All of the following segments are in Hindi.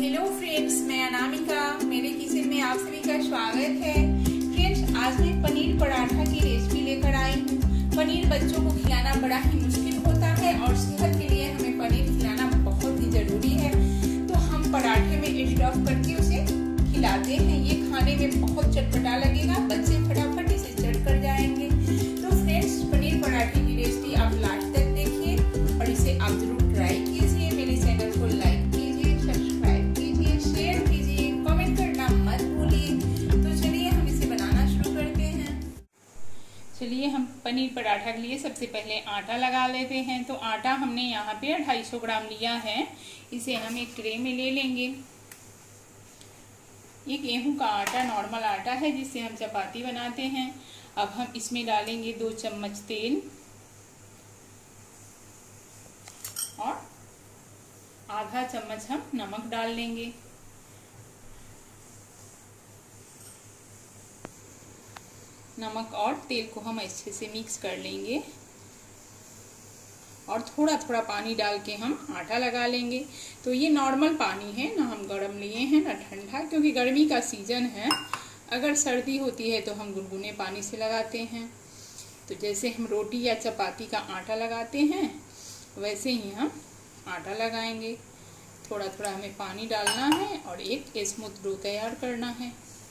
हेलो फ्रेंड्स, मैं अनामिका, मेरे किचन में आप सभी का स्वागत है। फ्रेंड्स, आज मैं पनीर पराठा की रेसिपी लेकर आई हूँ। पनीर बच्चों को खिलाना बड़ा ही मुश्किल होता है और सेहत के लिए हमें पनीर खिलाना बहुत ही जरूरी है। तो हम पराठे में स्टफ करके उसे खिलाते हैं। ये खाने में बहुत चटपटा लगेगा, बच्चे फटाफट इसे चट कर जाएंगे। तो फ्रेंड्स, पनीर पराठे की रेसिपी आप लास्ट तक देखिए और इसे आप जरूर ट्राई कीजिए। मेरे चैनल को लाइक कीजिए, सब्सक्राइब कीजिए, शेयर कीजिए, कमेंट करना मत भूलिए। तो चलिए हम इसे बनाना शुरू करते हैं। चलिए हम पनीर पराठा के लिए सबसे पहले आटा लगा लेते हैं। तो आटा हमने यहाँ पे 250 ग्राम लिया है। इसे हम एक ट्रे में ले लेंगे। ये गेहूं का आटा नॉर्मल आटा है जिससे हम चपाती बनाते हैं। अब हम इसमें डालेंगे 2 चम्मच तेल और आधा चम्मच हम नमक डाल लेंगे। नमक और तेल को हम अच्छे से मिक्स कर लेंगे और थोड़ा थोड़ा पानी डाल के हम आटा लगा लेंगे। तो ये नॉर्मल पानी है, ना हम गर्म लिए हैं ना ठंडा, क्योंकि गर्मी का सीजन है। अगर सर्दी होती है तो हम गुनगुने पानी से लगाते हैं। तो जैसे हम रोटी या चपाती का आटा लगाते हैं वैसे ही हम आटा लगाएंगे। थोड़ा थोड़ा हमें पानी डालना है और एक स्मूथ डो तैयार करना है।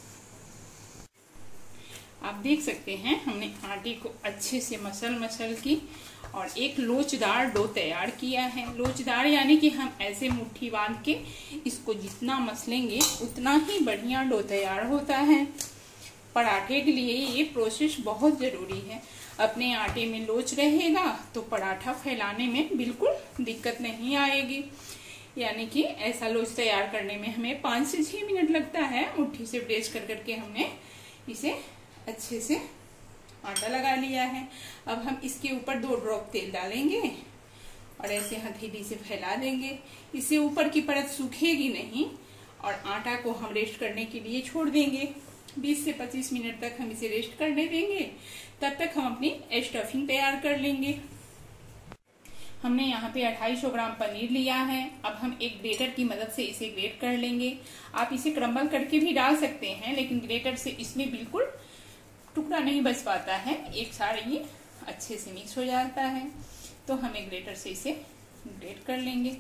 आप देख सकते हैं हमने आटे को अच्छे से मसल की और एक लोचदार डो तैयार किया है। लोचदार यानी कि हम ऐसे मुट्ठी बांध के इसको जितना मसलेंगे उतना ही बढ़िया डो तैयार होता है। पराठे के लिए ये प्रोसेस बहुत जरूरी है। अपने आटे में लोच रहेगा तो पराठा फैलाने में बिल्कुल दिक्कत नहीं आएगी। यानी कि ऐसा लोच तैयार करने में हमें 5 से 6 मिनट लगता है। मुट्ठी से प्रेस कर करके हमने इसे अच्छे से आटा लगा लिया है। अब हम इसके ऊपर 2 ड्रॉप तेल डालेंगे और ऐसे हथेली से फैला देंगे। इससे ऊपर की परत सूखेगी नहीं और आटा को हम रेस्ट करने के लिए छोड़ देंगे। 20 से 25 मिनट तक हम इसे रेस्ट करने देंगे। तब तक हम अपनी स्टफिंग तैयार कर लेंगे। हमने यहाँ पे 250 ग्राम पनीर लिया है। अब हम एक ग्रेटर की मदद से इसे ग्रेट कर लेंगे। आप इसे क्रम्बल करके भी डाल सकते हैं, लेकिन ग्रेटर से इसमें बिल्कुल टुकड़ा नहीं बच पाता है, एक साथ ये अच्छे से मिक्स हो जाता है। तो हमें ग्रेटर से इसे ग्रेट कर लेंगे।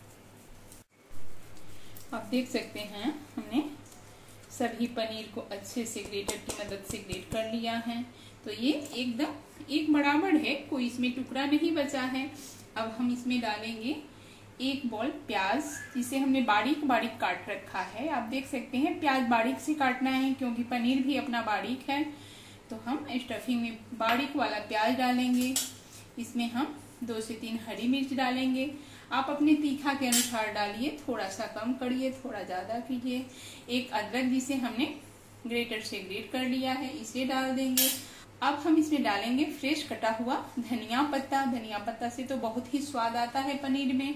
आप देख सकते हैं हमने सभी पनीर को अच्छे से ग्रेटर की मदद से ग्रेट कर लिया है। तो ये एकदम एक बराबर है, कोई इसमें टुकड़ा नहीं बचा है। अब हम इसमें डालेंगे 1 बॉल प्याज, जिसे हमने बारीक बारीक काट रखा है। आप देख सकते हैं प्याज बारीक से काटना है क्योंकि पनीर भी अपना बारीक है। तो हम स्टफिंग में बारीक वाला प्याज डालेंगे। इसमें हम 2 से 3 हरी मिर्च डालेंगे। आप अपने तीखा के अनुसार डालिए, थोड़ा सा कम करिए, थोड़ा ज्यादा कीजिए। एक अदरक जिसे हमने ग्रेटर से ग्रेट कर लिया है, इसे डाल देंगे। अब हम इसमें डालेंगे फ्रेश कटा हुआ धनिया पत्ता। धनिया पत्ता से तो बहुत ही स्वाद आता है पनीर में।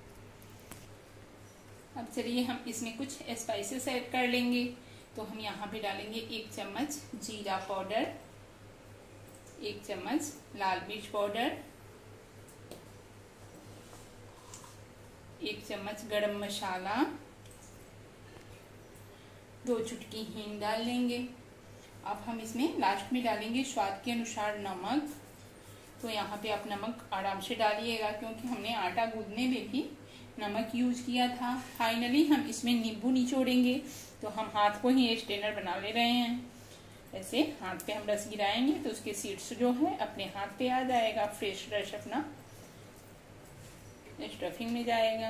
अब चलिए हम इसमें कुछ स्पाइसेस ऐड कर लेंगे। तो हम यहाँ पे डालेंगे 1 चम्मच जीरा पाउडर, 1 चम्मच लाल मिर्च पाउडर, 1 चम्मच गरम मसाला, 2 चुटकी हींग डाल लेंगे। अब हम इसमें लास्ट में डालेंगे स्वाद के अनुसार नमक। तो यहाँ पे आप नमक आराम से डालिएगा क्योंकि हमने आटा गूंदने में भी नमक यूज किया था। फाइनली हम इसमें नींबू निचोड़ेंगे। तो हम हाथ को ही स्ट्रेनर बना ले रहे हैं। ऐसे हाथ पे हम रस गिराएंगे तो उसके सीड्स जो है अपने हाथ पे आ जाएगा। फ्रेश रस अपना स्टफिंग में जाएगा।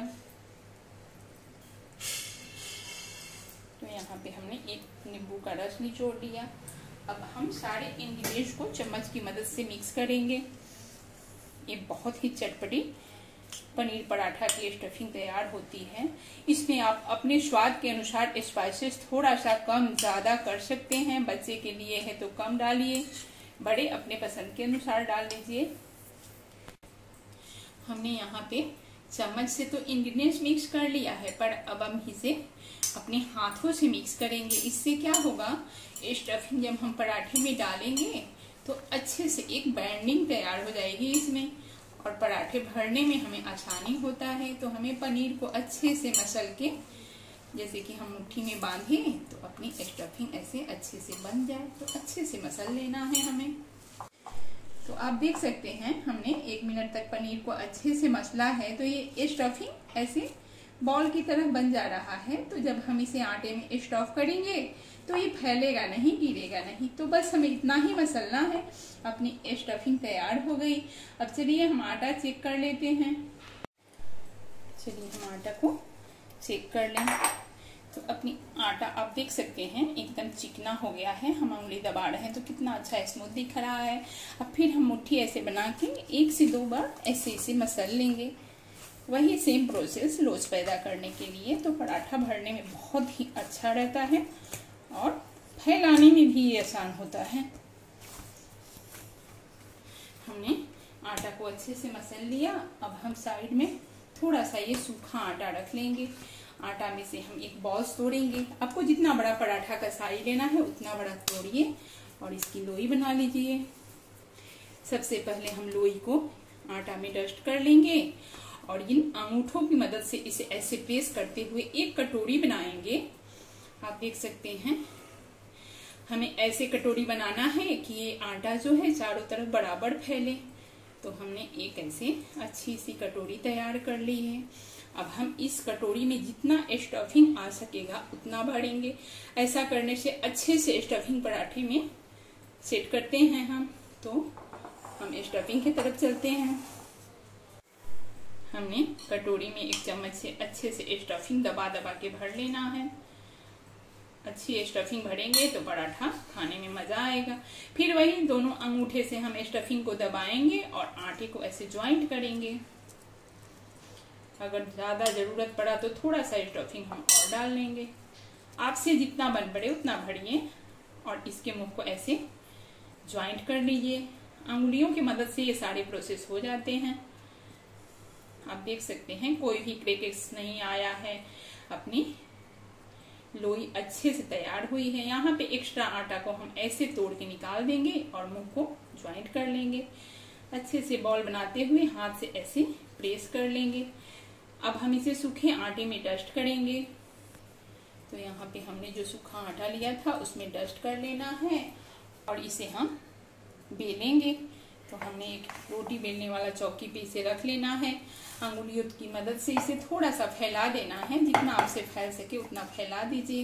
तो यहाँ पे हमने 1 नींबू का रस निचोड़ दिया। अब हम सारे इंग्रेडिएंट्स को चम्मच की मदद से मिक्स करेंगे। ये बहुत ही चटपटी पनीर पराठा की स्टफिंग तैयार होती है। इसमें आप अपने स्वाद के अनुसार स्पाइसेस थोड़ा सा कम ज्यादा कर सकते हैं। बच्चे के लिए है तो कम डालिए, बड़े अपने पसंद के अनुसार डाल लीजिए। हमने यहाँ पे चम्मच से तो इंग्रेडिएंट्स मिक्स कर लिया है, पर अब हम इसे अपने हाथों से मिक्स करेंगे। इससे क्या होगा, स्टफिंग जब हम पराठे में डालेंगे तो अच्छे से एक बाइंडिंग तैयार हो जाएगी इसमें और पराठे भरने में हमें आसानी होता है। तो हमें पनीर को अच्छे से मसल के जैसे कि हम मुट्ठी में बांधे तो अपनी स्टफिंग ऐसे अच्छे से बन जाए। तो अच्छे से मसल लेना है हमें। तो आप देख सकते हैं हमने 1 मिनट तक पनीर को अच्छे से मसला है। तो ये स्टफिंग ऐसे बॉल की तरह बन जा रहा है। तो जब हम इसे आटे में स्टफ करेंगे तो ये फैलेगा नहीं, गिरेगा नहीं। तो बस हमें इतना ही मसलना है। अपनी स्टफिंग तैयार हो गई। अब चलिए हम आटा चेक कर लेते हैं। चलिए हम आटा को चेक कर लें। तो अपनी आटा आप देख सकते हैं एकदम चिकना हो गया है। हम उंगली दबा रहे हैं तो कितना अच्छा स्मूथ दिख रहा है। अब फिर हम मुट्ठी ऐसे बना के 1 से 2 बार ऐसे मसल लेंगे। वही सेम प्रोसेस लोच पैदा करने के लिए। तो पराठा भरने में बहुत ही अच्छा रहता है और फैलाने में भी ये आसान होता है। हमने आटा को अच्छे से मसल लिया। अब हम साइड में थोड़ा सा ये सूखा आटा रख लेंगे। आटा में से हम एक बॉल्स तोड़ेंगे। आपको जितना बड़ा पराठा का साइज लेना है उतना बड़ा तोड़िए और इसकी लोई बना लीजिए। सबसे पहले हम लोई को आटा में डस्ट कर लेंगे और इन अंगूठों की मदद से इसे ऐसे प्रेस करते हुए एक कटोरी बनाएंगे। आप देख सकते हैं हमें ऐसे कटोरी बनाना है कि ये आटा जो है चारों तरफ बराबर फैले। तो हमने एक ऐसे अच्छी सी कटोरी तैयार कर ली है। अब हम इस कटोरी में जितना स्टफिंग आ सकेगा उतना भरेंगे। ऐसा करने से अच्छे से स्टफिंग पराठे में सेट करते हैं हम। तो हम स्टफिंग की तरफ चलते हैं। हमने कटोरी में 1 चम्मच से अच्छे से स्टफिंग दबा दबा के भर लेना है। अच्छी स्टफिंग भरेंगे तो पराठा खाने में मजा आएगा। फिर वही दोनों अंगूठे से हम स्टफिंग को दबाएंगे और आटे को ऐसे ज्वाइंट करेंगे। अगर ज्यादा जरूरत पड़ा तो थोड़ा सा स्टफिंग हम और डाल लेंगे। आपसे जितना बन पड़े उतना भरिए और इसके मुंह को ऐसे ज्वाइंट कर लीजिए। अंगुलियों की मदद से ये सारे प्रोसेस हो जाते हैं। आप देख सकते हैं कोई भी क्रैक्स नहीं आया है। अपनी लोई अच्छे से तैयार हुई है। यहाँ पे एक्स्ट्रा आटा को हम ऐसे तोड़ के निकाल देंगे और मुंह को ज्वाइंट कर लेंगे। अच्छे से बॉल बनाते हुए हाथ से ऐसे प्रेस कर लेंगे। अब हम इसे सूखे आटे में डस्ट करेंगे। तो यहाँ पे हमने जो सूखा आटा लिया था उसमें डस्ट कर लेना है और इसे हम बेलेंगे। तो हमने एक रोटी बेलने वाला चौकी पे इसे रख लेना है। अंगुलियों की मदद से इसे थोड़ा सा फैला देना है। जितना आपसे फैल सके उतना फैला दीजिए।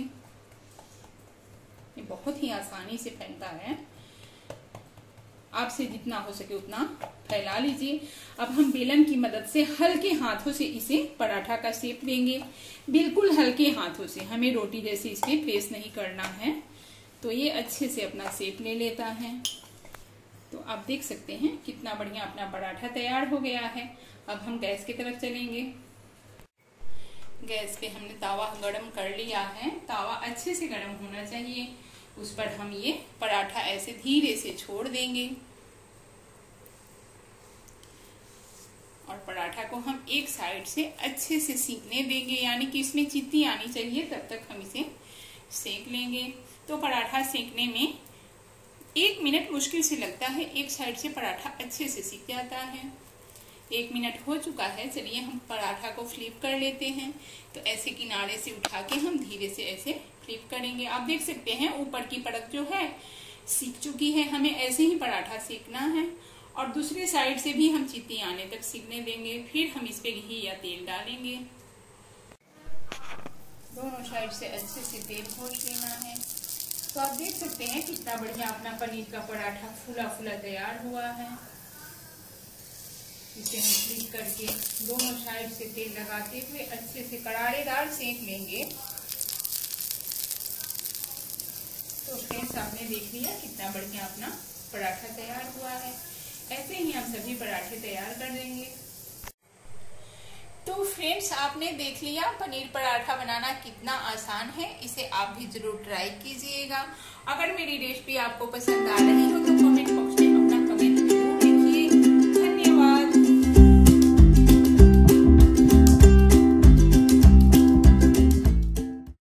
ये बहुत ही आसानी से फैलता है। आपसे जितना हो सके उतना फैला लीजिए। अब हम बेलन की मदद से हल्के हाथों से इसे पराठा का शेप देंगे। बिल्कुल हल्के हाथों से, हमें रोटी जैसे इसे प्रेस नहीं करना है। तो ये अच्छे से अपना शेप ले लेता है। तो आप देख सकते हैं कितना बढ़िया अपना पराठा तैयार हो गया है। अब हम गैस की तरफ चलेंगे। गैस पे हमने तावा गरम कर लिया है। तावा अच्छे से गरम होना चाहिए। उस पर हम ये पराठा ऐसे धीरे से छोड़ देंगे और पराठा को हम एक साइड से अच्छे से सीखने देंगे। यानी कि इसमें चित्ती आनी चाहिए, तब तक हम इसे सेक लेंगे। तो पराठा सेकने में 1 मिनट मुश्किल से लगता है। एक साइड से पराठा अच्छे से सीख जाता है। 1 मिनट हो चुका है। चलिए हम पराठा को फ्लिप कर लेते हैं। तो ऐसे किनारे से उठा के हम धीरे से ऐसे फ्लिप करेंगे। आप देख सकते हैं ऊपर की परत जो है सीख चुकी है। हमें ऐसे ही पराठा सेकना है और दूसरी साइड से भी हम चित्ती आने तक सीखने देंगे। फिर हम इस पे घी या तेल डालेंगे। दोनों साइड से अच्छे से तेल पोंछ लेना है। तो आप देख सकते हैं कितना बढ़िया अपना पनीर का पराठा फूला फूला तैयार हुआ है। इसे हम फ्लिप करके दोनों साइड से तेल लगाते हुए अच्छे से करारेदार सेक लेंगे। तो फ्रेंड्स आपने देख लिया कितना बढ़िया अपना पराठा तैयार हुआ है। ऐसे ही हम सभी पराठे तैयार कर देंगे। तो फ्रेंड्स आपने देख लिया पनीर पराठा बनाना कितना आसान है। इसे आप भी जरूर ट्राई कीजिएगा। अगर मेरी रेसिपी आपको पसंद आ रही हो तो